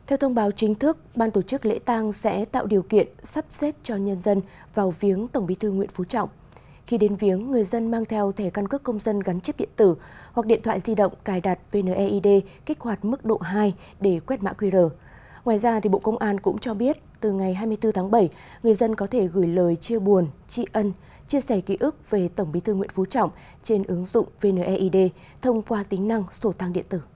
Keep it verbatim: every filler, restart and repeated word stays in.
Theo thông báo chính thức, Ban tổ chức lễ tang sẽ tạo điều kiện sắp xếp cho nhân dân vào viếng Tổng Bí thư Nguyễn Phú Trọng. Khi đến viếng, người dân mang theo thẻ căn cước công dân gắn chip điện tử hoặc điện thoại di động cài đặt vê en e i đê kích hoạt mức độ hai để quét mã quy rờ. Ngoài ra, thì Bộ Công an cũng cho biết, từ ngày hai mươi tư tháng bảy, người dân có thể gửi lời chia buồn, tri ân, chia sẻ ký ức về Tổng Bí thư Nguyễn Phú Trọng trên ứng dụng vê en e i đê thông qua tính năng sổ tang điện tử.